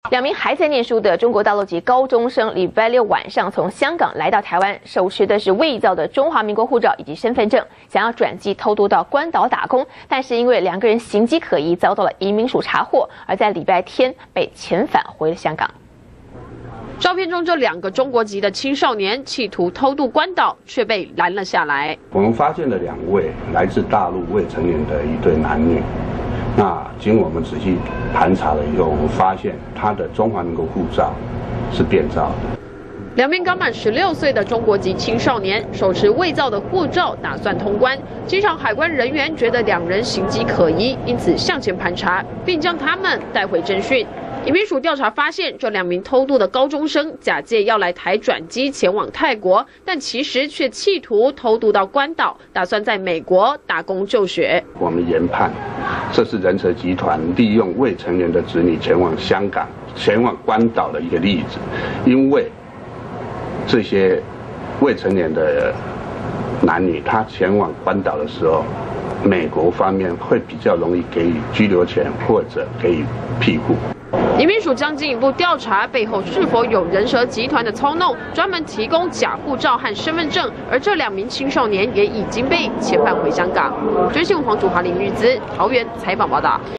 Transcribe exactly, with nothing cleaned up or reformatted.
两名还在念书的中国大陆籍高中生，礼拜六晚上从香港来到台湾，手持的是伪造的中华民国护照以及身份证，想要转机偷渡到关岛打工，但是因为两个人形迹可疑，遭到了移民署查获，而在礼拜天被遣返回了香港。 照片中这两个中国籍的青少年企图偷渡关岛，却被拦了下来。 我们发现了两位来自大陆未成年的一对男女。那经我们仔细盘查了以后，我们发现他的中华民国护照是变造的。 两名刚满十六岁的中国籍青少年手持伪造的护照，打算通关。机场海关人员觉得两人形迹可疑，因此向前盘查，并将他们带回侦讯。移民署调查发现，这两名偷渡的高中生假借要来台转机前往泰国，但其实却企图偷渡到关岛，打算在美国打工就学。 我们研判，这是人蛇集团利用未成年的子女前往香港、前往关岛的一个例子，因为 这些未成年的男女，他前往关岛的时候，美国方面会比较容易给予居留权或者给予庇护。 移民署将进一步调查背后是否有人蛇集团的操弄，专门提供假护照和身份证，而这两名青少年也已经被遣返回香港。追新闻黄祖华、林玉姿桃园采访报道。